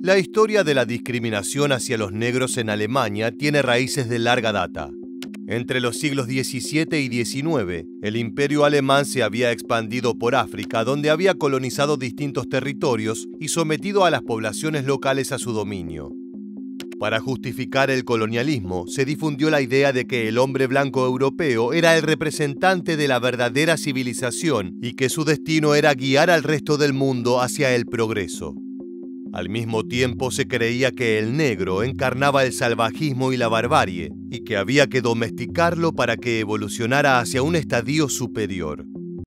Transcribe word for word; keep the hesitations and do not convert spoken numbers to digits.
La historia de la discriminación hacia los negros en Alemania tiene raíces de larga data. Entre los siglos diecisiete y diecinueve, el Imperio alemán se había expandido por África, donde había colonizado distintos territorios y sometido a las poblaciones locales a su dominio. Para justificar el colonialismo, se difundió la idea de que el hombre blanco europeo era el representante de la verdadera civilización y que su destino era guiar al resto del mundo hacia el progreso. Al mismo tiempo se creía que el negro encarnaba el salvajismo y la barbarie, y que había que domesticarlo para que evolucionara hacia un estadio superior.